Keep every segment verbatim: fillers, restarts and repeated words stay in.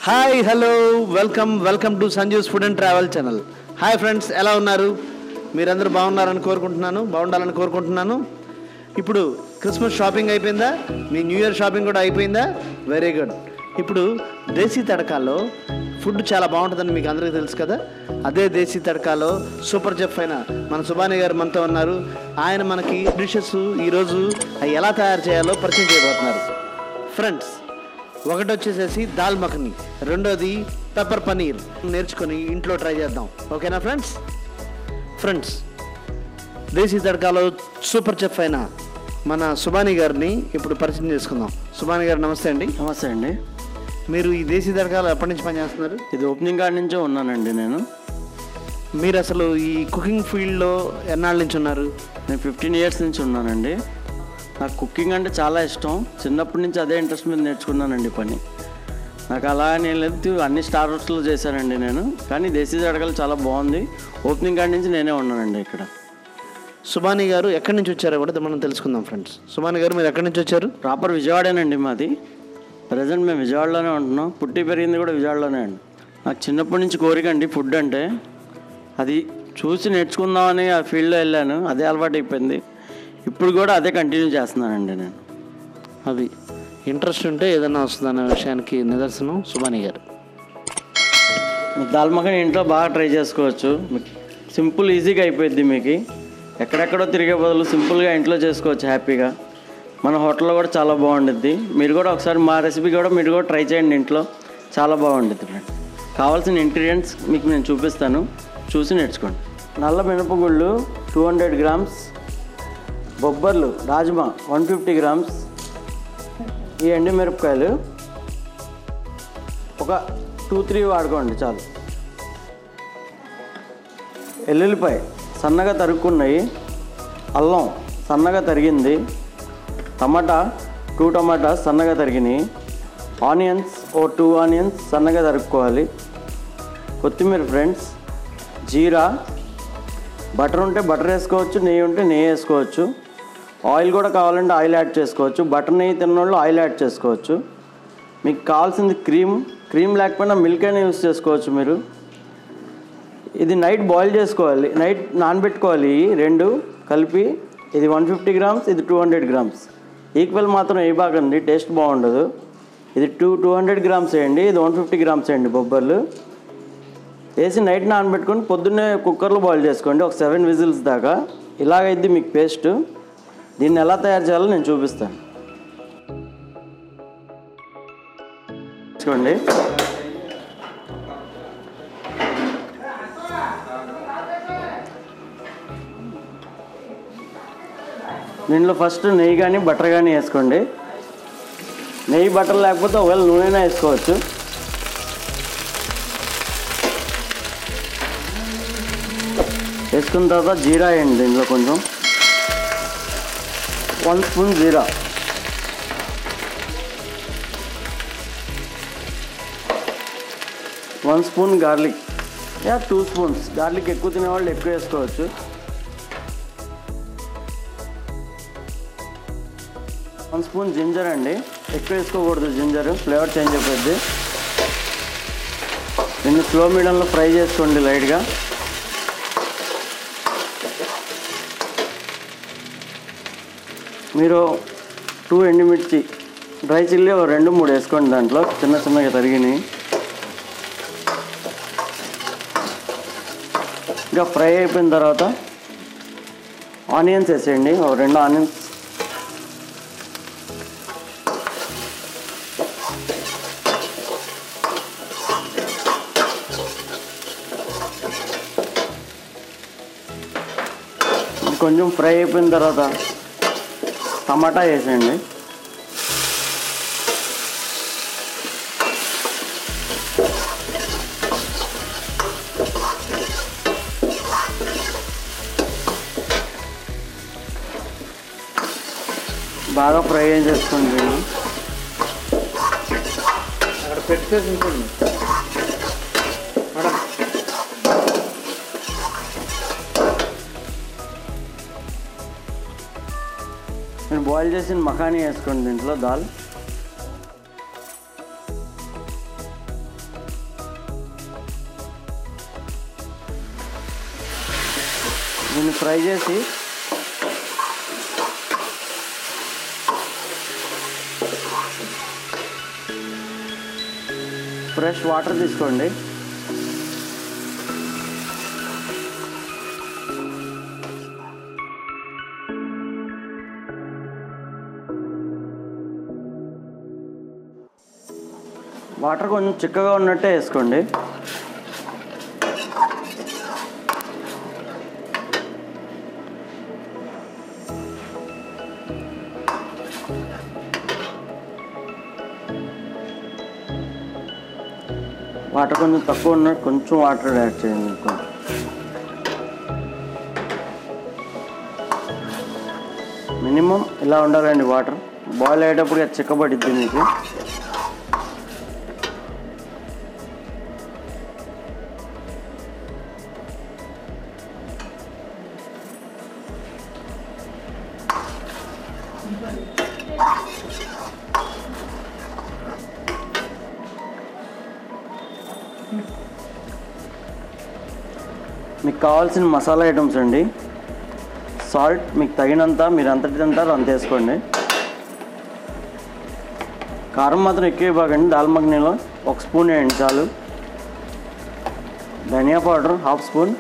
Hi hello welcome welcome to Sanju's food and travel channel. Hi friends, ఎలా ఉన్నారు? మీరందరూ బాగున్నారని కోరుకుంటున్నాను, బాగుండాలని కోరుకుంటున్నాను. ఇప్పుడు క్రిస్మస్ షాపింగ్ అయిపోయిందా? మీ న్యూ ఇయర్ షాపింగ్ కూడా అయిపోయిందా? Very good. ఇప్పుడు దేశీ తడకాలో ఫుడ్ చాలా బాగుంటుందని మీకు అందరికీ తెలుసు కదా. అదే దేశీ తడకాలో సూపర్ చెఫ్ అయిన మన సుబాని గారు మనతో ఉన్నారు. ఆయన మనకి డిషెస్ ఈరోజు అవి ఎలా తయారు చేయాలో పరిచయం చేయబోతున్నారు. ఫ్రెండ్స్, ఒకటి వచ్చేసేసి దాల్ మఖని, రెండోది పెప్పర్ పనీర్ నేర్చుకొని ఇంట్లో ట్రై చేద్దాం. ఓకేనా ఫ్రెండ్స్? ఫ్రెండ్స్, దేశీ తడకాలో సూపర్ చెఫ్ అయిన మన సుబాని గారిని ఇప్పుడు పరిచయం చేసుకుందాం. సుబాని గారు నమస్తే అండి. నమస్తే అండి. మీరు ఈ దేశీ తడకాలో ఎప్పటి నుంచి పనిచేస్తున్నారు? ఇది ఓపెనింగ్ కాడి నుంచే ఉన్నానండి నేను. మీరు అసలు ఈ కుకింగ్ ఫీల్డ్లో ఎన్నాళ్ళ నుంచి ఉన్నారు? నేను ఫిఫ్టీన్ ఇయర్స్ నుంచి ఉన్నానండి. నాకు కుకింగ్ అంటే చాలా ఇష్టం. చిన్నప్పటి నుంచి అదే ఇంట్రెస్ట్ మీద నేర్చుకున్నానండి పని. నాకు అలా నేను లేదు, అన్ని స్టార్ హౌస్లో చేశానండి నేను. కానీ దేశీ తడకలు చాలా బాగుంది. ఓపెనింగ్ కాడి నుంచి నేనే ఉన్నానండి ఇక్కడ. సుబాని గారు ఎక్కడి నుంచి వచ్చారో కూడా మనం తెలుసుకుందాం ఫ్రెండ్స్. సుబాని గారు, మీరు ఎక్కడి నుంచి వచ్చారు? ప్రాపర్ విజయవాడేనండి మాది. ప్రజెంట్ మేము విజయవాడలోనే ఉంటున్నాం. పుట్టి పెరిగింది కూడా విజయవాడలోనే అండి. నాకు చిన్నప్పటి నుంచి కోరిక అండి ఫుడ్ అంటే. అది చూసి నేర్చుకుందామని ఆ ఫీల్డ్లో వెళ్ళాను. అదే అలవాటు అయిపోయింది. ఇప్పుడు కూడా అదే కంటిన్యూ చేస్తున్నానండి నేను. అది ఇంట్రెస్ట్ ఉంటే ఏదైనా వస్తుందన్న విషయానికి నిదర్శనం సుబాని గారు. దాల్ మఖని ఇంట్లో బాగా ట్రై చేసుకోవచ్చు. సింపుల్ ఈజీగా అయిపోద్ది. మీకు ఎక్కడెక్కడో తిరిగే బదులు సింపుల్గా ఇంట్లో చేసుకోవచ్చు హ్యాపీగా. మన హోటల్లో కూడా చాలా బాగుంటుంది. మీరు కూడా ఒకసారి మా రెసిపీ కూడా మీరు కూడా ట్రై చేయండి ఇంట్లో. చాలా బాగుంటుంది ఫ్రెండ్. కావాల్సిన ఇంగ్రీడియంట్స్ మీకు నేను చూపిస్తాను, చూసి నేర్చుకోండి. నల్ల మినపగుళ్ళు టూ హండ్రెడ్ గ్రామ్స్, బొబ్బర్లు రాజ్మా వన్ ఫిఫ్టీ గ్రామ్స్, ఈ ఎండు మిరపకాయలు ఒక టూ త్రీ వాడుకోండి చాలు. ఎల్లుల్లిపాయ సన్నగా తరుక్కున్నాయి, అల్లం సన్నగా తరిగింది, టమాటా టూ టమాటా సన్నగా తరిగినాయి, ఆనియన్స్ ఓ టూ ఆనియన్స్ సన్నగా తరుక్కోవాలి, కొత్తిమీర ఫ్రెండ్స్, జీరా, బటర్ ఉంటే బటర్ వేసుకోవచ్చు, నెయ్యి ఉంటే నెయ్యి వేసుకోవచ్చు, ఆయిల్ కూడా కావాలంటే ఆయిల్ యాడ్ చేసుకోవచ్చు. బటర్ నెయ్యి తిన్నోళ్ళు ఆయిల్ యాడ్ చేసుకోవచ్చు. మీకు కావాల్సింది క్రీమ్, క్రీమ్ లేకపోయినా మిల్క్ అయినా యూస్ చేసుకోవచ్చు మీరు. ఇది నైట్ బాయిల్ చేసుకోవాలి, నైట్ నానబెట్టుకోవాలి. రెండు కలిపి ఇది వన్ ఫిఫ్టీ గ్రామ్స్, ఇది టూ హండ్రెడ్ గ్రామ్స్. ఈక్వల్ మాత్రం వేయబాకండి, టేస్ట్ బాగుండదు. ఇది టూ టూ హండ్రెడ్ గ్రామ్స్ వేయండి, ఇది వన్ ఫిఫ్టీ గ్రామ్స్ వేయండి. బొబ్బర్లు వేసి నైట్ నానబెట్టుకొని పొద్దున్నే కుక్కర్లో బాయిల్ చేసుకోండి ఒక సెవెన్ విజిల్స్ దాకా. ఇలాగైద్ది మీకు పేస్ట్. దీన్ని ఎలా తయారు చేయాలో నేను చూపిస్తాను. చూడండి, దీంట్లో ఫస్ట్ నెయ్యి కానీ బటర్ కానీ వేసుకోండి. నెయ్యి బటర్ లేకపోతే ఒకవేళ నూనెనా వేసుకోవచ్చు. వేసుకున్న తర్వాత జీరా వేయండి. దీంట్లో కొంచెం వన్ స్పూన్ జీరా, వన్ స్పూన్ గార్లిక్, యా టూ స్పూన్స్. గార్లిక్ ఎక్కువ తినేవాళ్ళు ఎక్కువ వేసుకోవచ్చు. వన్ స్పూన్ జింజర్ అండి, ఎక్కువ వేసుకోకూడదు జింజర్, ఫ్లేవర్ చేంజ్ అయిపోద్ది. దీన్ని స్లో మీడియంలో ఫ్రై చేసుకోండి లైట్గా. మీరు టూ ఎండుమిర్చి, డ్రై చిల్లీ ఒక రెండు మూడు వేసుకోండి దాంట్లో, చిన్న చిన్నగా తరిగినాయి. ఇంకా ఫ్రై అయిపోయిన తర్వాత ఆనియన్స్ వేసేయండి, ఒక రెండు ఆనియన్స్. కొంచెం ఫ్రై అయిపోయిన తర్వాత టమాటా వేసేయండి. బాగా ఫ్రై చేసుకోండి. అక్కడ పెడితే ఉంటుంది. నేను బాయిల్ చేసిన మఖానీ వేసుకోండి దీంట్లో. దాల్ దీన్ని ఫ్రై చేసి ఫ్రెష్ వాటర్ తీసుకోండి. వాటర్ కొంచెం చిక్కగా ఉన్నట్టే వేసుకోండి. వాటర్ కొంచెం తక్కువ ఉన్నట్టు కొంచెం వాటర్ యాడ్ చేయండి. మినిమం ఇలా ఉండాలండి వాటర్. బాయిల్ అయ్యేటప్పుడు అది చిక్కబడిద్ది మీకు. మీకు కావాల్సిన మసాలా ఐటమ్స్ అండి. సాల్ట్ మీకు తగినంత, మీరు అంతటి తింటారో అంత వేసుకోండి. కారం మాత్రం ఎక్కువ ఇవ్వకండి. దాల్ మఖనీలో ఒక స్పూన్ వేయండి చాలు. ధనియా పౌడర్ హాఫ్ స్పూన్,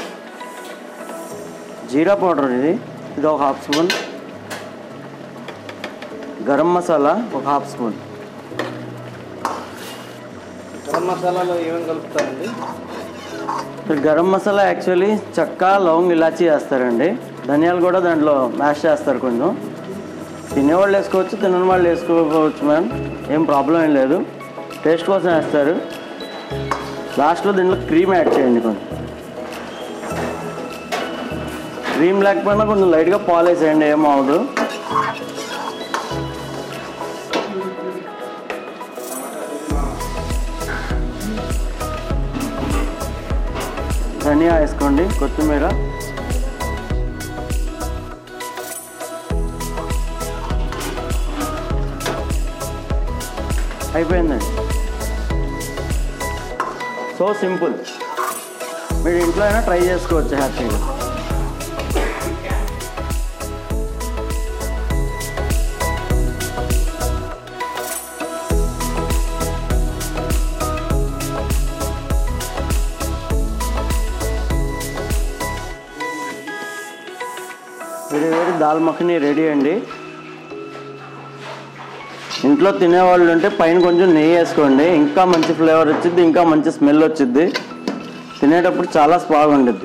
జీరా పౌడర్ ఇది ఇది ఒక హాఫ్ స్పూన్, గరం మసాలా ఒక హాఫ్ స్పూన్. గరం మసాలాలో ఏమేమి కలుపుతారండి? గరం మసాలా యాక్చువల్లీ చెక్క, లవంగ్, ఇలాచీ వేస్తారండి. ధనియాలు కూడా దాంట్లో మ్యాష్ చేస్తారు. కొంచెం తినేవాళ్ళు వేసుకోవచ్చు, తినని వాళ్ళు వేసుకోవచ్చు మ్యామ్, ఏం ప్రాబ్లం ఏం లేదు. టేస్ట్ కోసం వేస్తారు. లాస్ట్లో దీంట్లో క్రీమ్ యాడ్ చేయండి. కొంచెం క్రీమ్ లేకపోయినా కొంచెం లైట్గా పాలు వేసేయండి, ఏం అవ్వదు. ధనియా వేసుకోండి, కొత్తిమీర, అయిపోయిందండి. So simple. మీరు ఇంట్లో అయినా ట్రై చేసుకోవచ్చు హ్యాపీగా. వేడి వేడి దాల్ మఖనీ రెడీ అండి. ఇంట్లో తినేవాళ్ళు ఉంటే పైన కొంచెం నెయ్యి వేసుకోండి, ఇంకా మంచి ఫ్లేవర్ వచ్చింది, ఇంకా మంచి స్మెల్ వచ్చింది. తినేటప్పుడు చాలా బాగుంటుంది.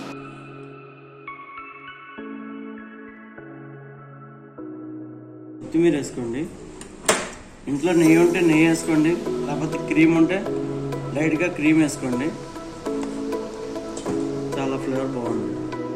కొత్తిమీర వేసుకోండి. ఇంట్లో నెయ్యి ఉంటే నెయ్యి వేసుకోండి, లేకపోతే క్రీమ్ ఉంటే లైట్గా క్రీమ్ వేసుకోండి. చాలా ఫ్లేవర్ బాగుంటుంది.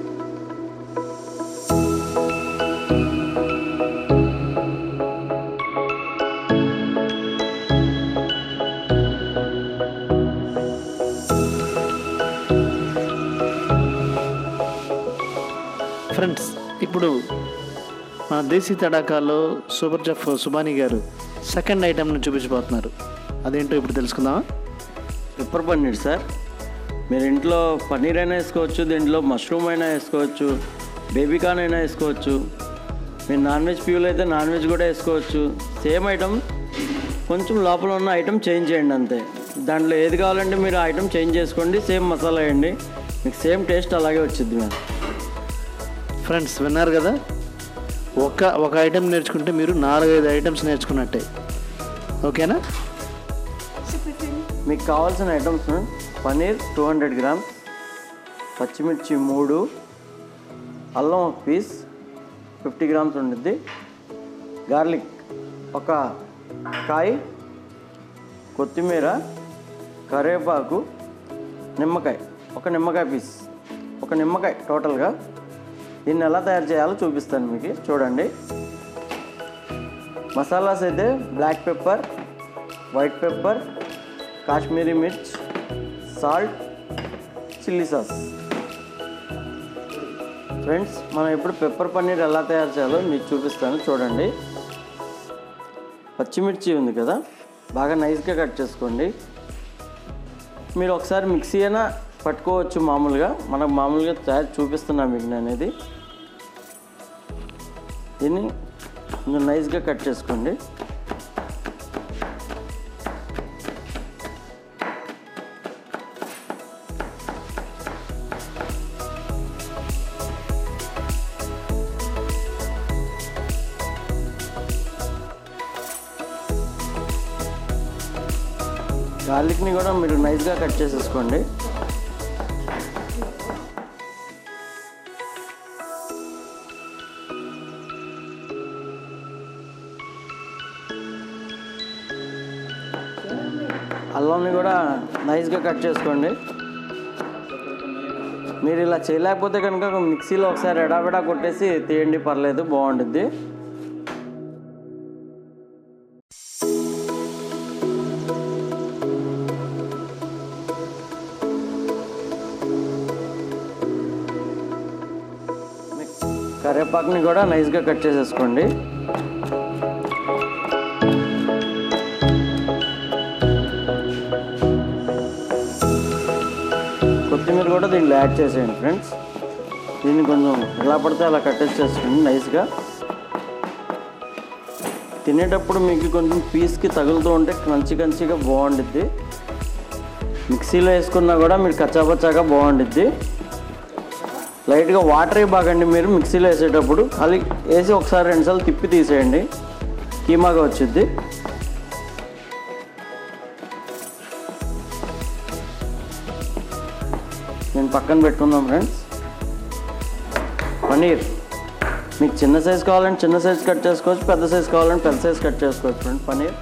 ఫ్రెండ్స్, ఇప్పుడు మన దేశీ తడాకాలో సూపర్ చెఫ్ సుబానీ గారు సెకండ్ ఐటెంను చూపించబోతున్నారు. అదేంటో ఇప్పుడు తెలుసుకుందామా? Pepper paneer sir. మీరు ఇంట్లో పన్నీర్ అయినా వేసుకోవచ్చు, దీంట్లో మష్రూమ్ అయినా వేసుకోవచ్చు, బేబీకార్న్ అయినా వేసుకోవచ్చు. మీరు నాన్ వెజ్ ప్యూల్ అయితే నాన్ వెజ్ కూడా వేసుకోవచ్చు. సేమ్ ఐటమ్, కొంచెం లోపల ఉన్న ఐటమ్ చేంజ్ చేయండి అంతే. దాంట్లో ఏది కావాలంటే మీరు ఐటమ్ చేంజ్ చేసుకోండి, సేమ్ మసాలా వేయండి, మీకు సేమ్ టేస్ట్ అలాగే వచ్చింది. మేము ఫ్రెండ్స్ విన్నారు కదా, ఒక ఒక ఐటెం నేర్చుకుంటే మీరు నాలుగైదు ఐటమ్స్ నేర్చుకున్నట్టే. ఓకేనా? మీకు కావాల్సిన items paneer two hundred grams, పచ్చిమిర్చి మూడు, అల్లం ఒక పీస్ ఫిఫ్టీ గ్రామ్స్ ఉండిద్ది, గార్లిక్ ఒక కాయ, కొత్తిమీర, కరివేపాకు, నిమ్మకాయ ఒక నిమ్మకాయ పీస్, ఒక నిమ్మకాయ టోటల్గా. దీన్ని ఎలా తయారు చేయాలో చూపిస్తాను మీకు, చూడండి. మసాలాస్ అయితే black pepper, white pepper, Kashmiri మిర్చ్, సాల్ట్, చిల్లీ సాస్. ఫ్రెండ్స్, మనం ఇప్పుడు పెప్పర్ పన్నీర్ ఎలా తయారు చేయాలో మీకు చూపిస్తాను, చూడండి. పచ్చిమిర్చి ఉంది కదా, బాగా నైస్గా కట్ చేసుకోండి. మీరు ఒకసారి మిక్సీ అయినా పట్టుకోవచ్చు మామూలుగా. మనకు మామూలుగా తయారు చూపిస్తున్నా మీకు నేను. ఇది దీన్ని కొంచెం నైస్గా కట్ చేసుకోండి. గార్లిక్ని కూడా మీరు నైస్గా కట్ చేసేసుకోండి. అల్లంని కూడా నైస్గా కట్ చేసుకోండి. మీరు ఇలా చేయలేకపోతే కనుక మిక్సీలో ఒకసారి ఎడాబెడా కొట్టేసి తీయండి, పర్లేదు, బాగుంటుంది. కరివేపాకుని కూడా నైస్గా కట్ చేసేసుకోండి. కొత్తిమీర కూడా దీంట్లో యాడ్ చేసేయండి ఫ్రెండ్స్. దీన్ని కొంచెం ఎలా పడితే అలా కట్టేసేసుకోండి నైస్గా. తినేటప్పుడు మీకు కొంచెం పీస్కి తగులుతూ ఉంటే క్రంచి క్రంచిగా బాగుండిద్ది. మిక్సీలో వేసుకున్నా కూడా మీరు కచ్చాపచ్చాగా బాగుండిద్ది. లైట్గా వాటర్ బాగండి మీరు మిక్సీలో వేసేటప్పుడు. ఖాళీ వేసి ఒకసారి రెండుసార్లు తిప్పి తీసేయండి, కీమాగా వచ్చింది. నేను పక్కన పెట్టుకుందాం ఫ్రెండ్స్. పన్నీర్ మీకు చిన్న సైజు కావాలంటే చిన్న సైజు కట్ చేసుకోవచ్చు, పెద్ద సైజు కావాలంటే పెద్ద సైజు కట్ చేసుకోవచ్చు ఫ్రెండ్స్. పన్నీర్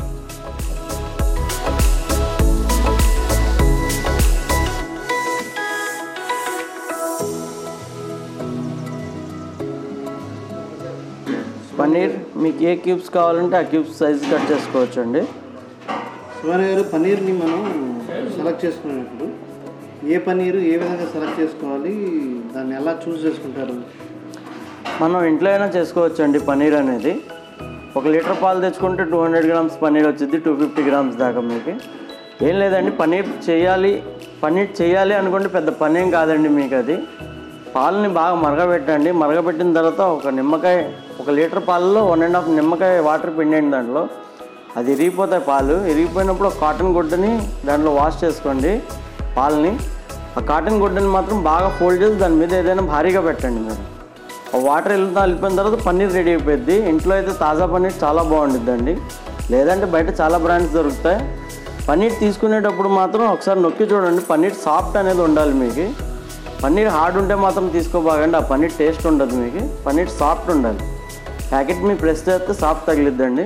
పన్నీర్ మీకు ఏ క్యూబ్స్ కావాలంటే ఆ క్యూబ్స్ సైజ్ కట్ చేసుకోవచ్చు అండి. సుమారు గారు, పన్నీర్ని మనం సెలెక్ట్ చేసుకునేటప్పుడు ఏ పన్నీరు ఏ విధంగా సెలెక్ట్ చేసుకోవాలి, దాన్ని ఎలా చూస్ చేసుకుంటారు? మనం ఇంట్లో అయినా చేసుకోవచ్చు అండి. పన్నీర్ అనేది ఒక లీటర్ పాలు తెచ్చుకుంటే టూ హండ్రెడ్ గ్రామ్స్ పన్నీర్ వచ్చింది, టూ ఫిఫ్టీ గ్రామ్స్ దాకా. మీకు ఏం లేదండి, పన్నీర్ చేయాలి పన్నీర్ చేయాలి అనుకుంటే పెద్ద పని ఏం కాదండి. మీకు అది పాలని బాగా మరగబెట్టండి. మరగబెట్టిన తర్వాత ఒక నిమ్మకాయ, ఒక లీటర్ పాలలో వన్ అండ్ హాఫ్ నిమ్మకాయ వాటర్ పిండండి దాంట్లో. అది ఇరిగిపోతాయి పాలు. ఇరిగిపోయినప్పుడు ఒక కాటన్ గుడ్డని దాంట్లో వాష్ చేసుకోండి పాలని. ఆ కాటన్ గుడ్డని మాత్రం బాగా ఫోల్డ్ చేసి దాని మీద ఏదైనా భారీగా పెట్టండి మీరు. ఆ వాటర్ వెళ్తా వెళ్ళిపోయిన తర్వాత పన్నీర్ రెడీ అయిపోద్ది. ఇంట్లో అయితే తాజా పన్నీర్ చాలా బాగుంటుందండి. లేదంటే బయట చాలా బ్రాండ్స్ దొరుకుతాయి. పన్నీర్ తీసుకునేటప్పుడు మాత్రం ఒకసారి నొక్కి చూడండి. పన్నీర్ సాఫ్ట్ అనేది ఉండాలి మీకు. పన్నీర్ హార్డ్ ఉంటే మాత్రం తీసుకోబాగండి, ఆ పన్నీర్ టేస్ట్ ఉండదు మీకు. పన్నీర్ సాఫ్ట్ ఉండాలి. ప్యాకెట్ మీ ప్రెస్ చేస్తే సాఫ్ట్ తగిలిద్దండి.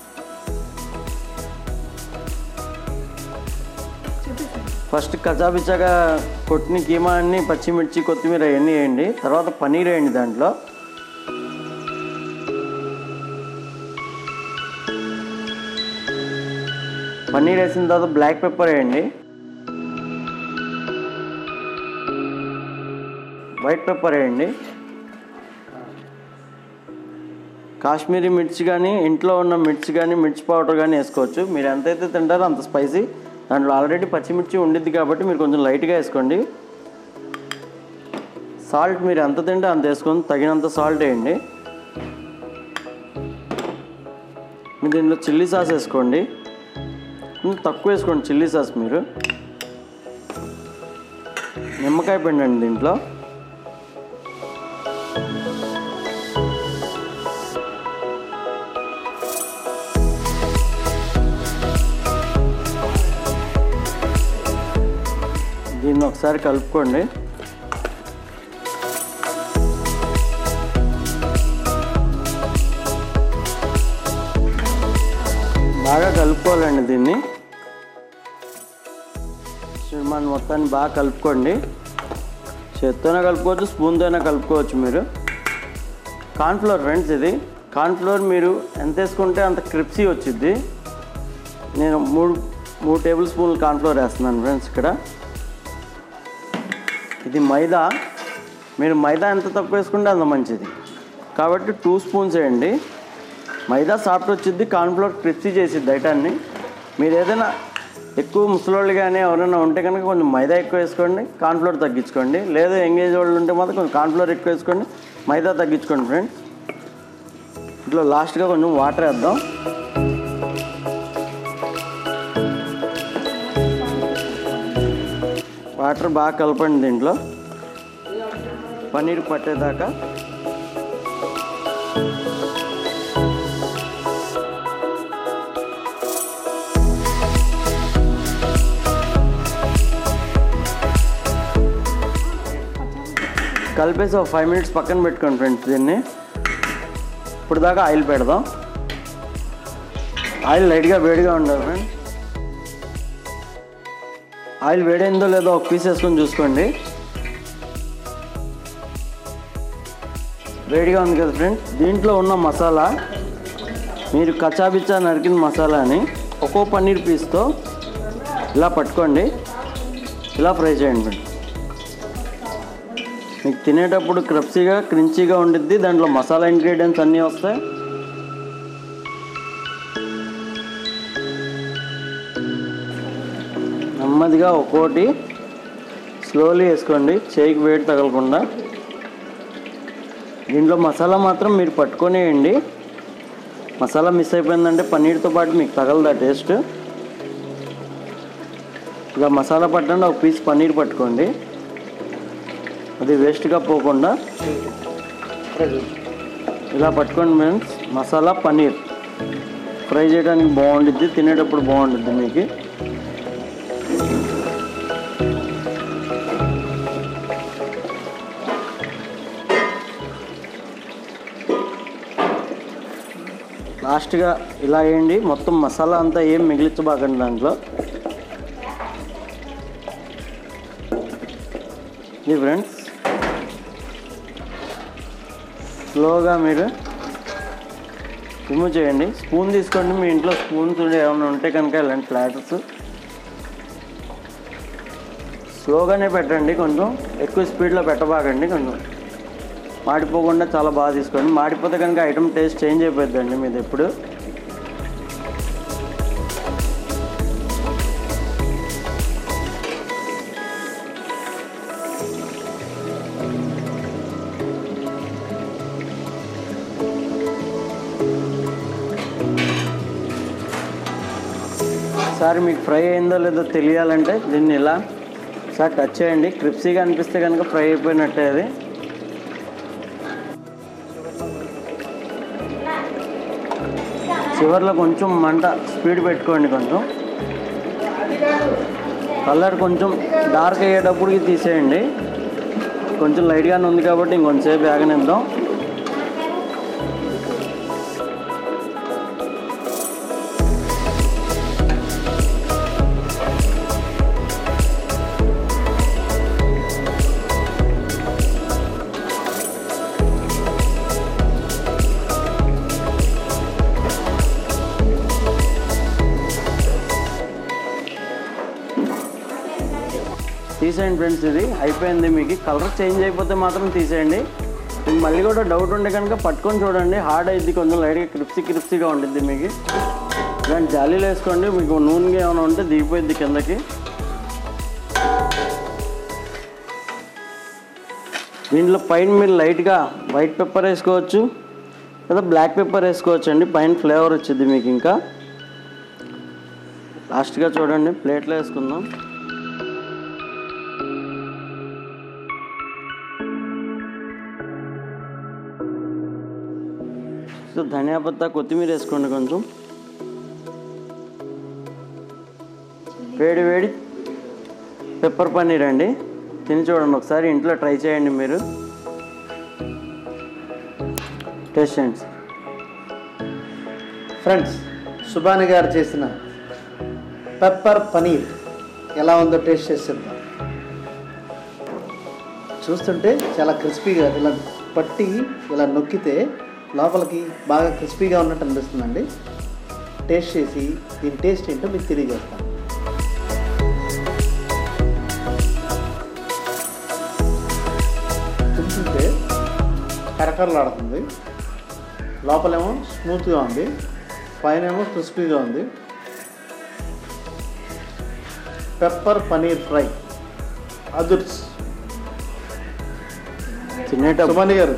ఫస్ట్ కచాపిచ్చాగా కొట్టిన కీమా అన్ని, పచ్చిమిర్చి, కొత్తిమీర అవన్నీ వేయండి. తర్వాత పన్నీర్ వేయండి దాంట్లో. పన్నీర్ వేసిన తర్వాత బ్లాక్ పెప్పర్ వేయండి, వైట్ పెప్పర్ వేయండి, కాశ్మీరీ మిర్చి కానీ ఇంట్లో ఉన్న మిర్చి కానీ మిర్చి పౌడర్ కానీ వేసుకోవచ్చు. మీరు ఎంతైతే తింటారో అంత స్పైసీ. దాంట్లో ఆల్రెడీ పచ్చిమిర్చి ఉండిద్ది కాబట్టి మీరు కొంచెం లైట్గా వేసుకోండి. సాల్ట్ మీరు ఎంత తింటే అంత వేసుకొని తగినంత సాల్ట్ వేయండి. మీరు దీంట్లో చిల్లీ సాస్ వేసుకోండి, కొంచెం తక్కువ వేసుకోండి చిల్లీ సాస్. మీరు నిమ్మకాయ పిండండి దీంట్లో. దీన్ని ఒకసారి కలుపుకోండి. బాగా కలుపుకోవాలండి దీన్ని. మన మొత్తాన్ని బాగా కలుపుకోండి. చేత్తోనే కలుపుకోవచ్చు, స్పూన్తోనే కలుపుకోవచ్చు మీరు. కార్న్ఫ్లోర్ ఫ్రెండ్స్, ఇది కార్న్ఫ్లోర్ మీరు ఎంత వేసుకుంటే అంత క్రిప్సీ వచ్చింది. నేను మూడు మూడు టేబుల్ స్పూన్లు కార్న్ఫ్లోర్ వేస్తున్నాను ఫ్రెండ్స్ ఇక్కడ. ఇది మైదా. మీరు మైదా ఎంత తక్కువ వేసుకుంటే అంత మంచిది కాబట్టి టూ స్పూన్స్ వేయండి. మైదా సాఫ్ట్ వచ్చింది, కార్న్ఫ్లోర్ క్రిస్పీ చేసిద్ది ఐటాన్ని. మీరు ఏదైనా ఎక్కువ ముసలోళ్ళు కానీ ఎవరైనా ఉంటే కనుక కొంచెం మైదా ఎక్కువ వేసుకోండి, కార్న్ఫ్లోర్ తగ్గించుకోండి. లేదా ఎంగేజ్ వాళ్ళు ఉంటే మాత్రం కొంచెం కార్న్ఫ్లోర్ ఎక్కువ వేసుకోండి, మైదా తగ్గించుకోండి ఫ్రెండ్స్. ఇట్లా లాస్ట్గా కొంచెం వాటర్ వేద్దాం. వాటర్ బాగా కలపండి దీంట్లో పన్నీర్ పట్టేదాకా. కలిపేసి ఒక ఫైవ్ మినిట్స్ పక్కన పెట్టుకోండి ఫ్రెండ్స్. దీన్ని ఇప్పుడు దాకా ఆయిల్ పెడదాం. ఆయిల్ లైట్గా వేడిగా ఉండాలి ఫ్రెండ్స్. ఆయిల్ వేడైందో లేదో ఒక పీస్ వేసుకొని చూసుకోండి. వేడిగా ఉంది కదా ఫ్రెండ్స్. దీంట్లో ఉన్న మసాలా మీరు కచ్చాబిచ్చా నరికిన మసాలాని ఒక్కో పన్నీర్ పీస్తో ఇలా పట్టుకోండి, ఇలా ఫ్రై చేయండి ఫ్రెండ్స్. మీకు తినేటప్పుడు క్రప్సీగా క్రించీగా ఉండిద్ది. దాంట్లో మసాలా ఇంగ్రీడియంట్స్ అన్నీ వస్తాయి. నెమ్మదిగా ఒక్కోటి స్లోలీ వేసుకోండి, చేయికి వేడి తగలకుండా. దీంట్లో మసాలా మాత్రం మీరు పట్టుకొనేయండి. మసాలా మిస్ అయిపోయిందంటే పన్నీర్తో పాటు మీకు తగలదా టేస్ట్. ఇలా మసాలా పట్టండి, ఒక పీస్ పన్నీర్ పట్టుకోండి, అది వేస్ట్గా పోకుండా ఇలా పట్టుకోండి ఫ్రెండ్స్. మసాలా పన్నీర్ ఫ్రై చేయడానికి బాగుండిద్ది, తినేటప్పుడు బాగుండిద్ది మీకు. లాస్ట్గా ఇలా వేయండి. మొత్తం మసాలా అంతా ఏం మిగిలించబాకండి దాంట్లో. ఇది ఫ్రెండ్స్ స్లోగా మీరు రిమూవ్ చేయండి. స్పూన్ తీసుకోండి, మీ ఇంట్లో స్పూన్స్ ఏమైనా ఉంటే కనుక ఇలాంటి ప్లాటర్స్. స్లోగానే పెట్టండి, కొంచెం ఎక్కువ స్పీడ్లో పెట్టబాకండి. కొంచెం మాడిపోకుండా చాలా బాగా తీసుకోండి. మాడిపోతే కనుక ఐటమ్ టేస్ట్ చేంజ్ అయిపోద్దండి మీది ఎప్పుడు. ఒకసారి మీకు ఫ్రై అయిందో లేదో తెలియాలంటే దీన్ని ఇలా ఒకసారి టచ్ చేయండి. క్రిప్సీగా అనిపిస్తే కనుక ఫ్రై అయిపోయినట్టే అది. చివర్లో కొంచెం మంట స్పీడ్ పెట్టుకోండి. కొంచెం కలర్ కొంచెం డార్క్ అయ్యేటప్పటికి తీసేయండి. కొంచెం లైట్గానే ఉంది కాబట్టి ఇంకొంచెంసేపు వేగనిద్దాం. తీసేయండి ఫ్రెండ్స్. ఇది అయిపోయింది. మీకు కలర్ చేంజ్ అయిపోతే మాత్రం తీసేయండి. మీకు మళ్ళీ కూడా డౌట్ ఉంటే కనుక పట్టుకొని చూడండి. హార్డ్ అయింది, కొంచెం లైట్గా క్రిప్సీ క్రిప్సీగా ఉంటుంది. మీకు ఇలాంటి జాలీలు వేసుకోండి. మీకు నూనెగా ఏమైనా ఉంటే దిగిపోయింది కిందకి. దీంట్లో పైన మీరు లైట్గా వైట్ పెప్పర్ వేసుకోవచ్చు, లేదా బ్లాక్ పెప్పర్ వేసుకోవచ్చు అండి. పైన ఫ్లేవర్ వచ్చింది మీకు. ఇంకా లాస్ట్గా చూడండి, ప్లేట్లో వేసుకుందాం. ధనియా పత్తా, కొత్తిమీర వేసుకోండి కొంచెం. వేడి వేడి పెప్పర్ పన్నీర్ అండి. తిని చూడండి ఒకసారి, ఇంట్లో ట్రై చేయండి మీరు. టేస్ట్ చేయండి ఫ్రెండ్స్. సుబాని గారు చేసిన పెప్పర్ పనీర్ ఎలా ఉందో టేస్ట్ చేసేద్దాం. చూస్తుంటే చాలా క్రిస్పీగా ఇలా పట్టి ఇలా నొక్కితే లోపలికి బాగా క్రిస్పీగా ఉన్నట్టు అనిపిస్తుందండి. టేస్ట్ చేసి దీని టేస్ట్ ఏంటో మీకు తెలియజేస్తాను. తింటుంటే కరకరలాడుతుంది. లోపలేమో స్మూత్గా ఉంది, పైన ఏమో క్రిస్పీగా ఉంది. పెప్పర్ పనీర్ ఫ్రై అదుర్స్. తినేటప్పుడు సుమన్ గారు,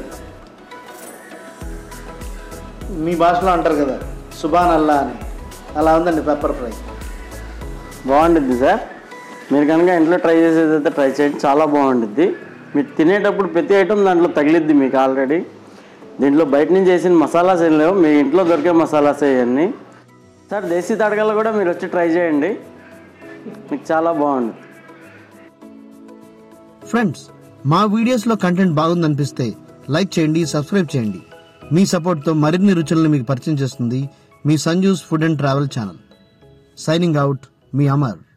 మీ భాషలో అంటారు కదా సుబాన్ అల్లా అని, అలా ఉందండి పెప్పర్ ఫ్రై. బాగుంటుంది సార్. మీరు కనుక ఇంట్లో ట్రై చేసేదైతే ట్రై చేయండి, చాలా బాగుంటుంది. మీరు తినేటప్పుడు ప్రతి ఐటమ్ దాంట్లో తగిలిద్ది మీకు ఆల్రెడీ. దీంట్లో బయట నుంచి వేసిన మసాలాస్ ఏం లేవు, మీ ఇంట్లో దొరికే మసాలాస్ ఇవన్నీ. సార్ దేశీ తడకలు కూడా మీరు వచ్చి ట్రై చేయండి, మీకు చాలా బాగుంటుంది. ఫ్రెండ్స్, మా వీడియోస్లో కంటెంట్ బాగుందనిపిస్తే లైక్ చేయండి, సబ్స్క్రైబ్ చేయండి. మీ సపోర్ట్తో మరిన్ని రుచులను మీకు పరిచయం చేస్తుంది మీ Sanju's food and travel channel. Signing out, మీ అమర్.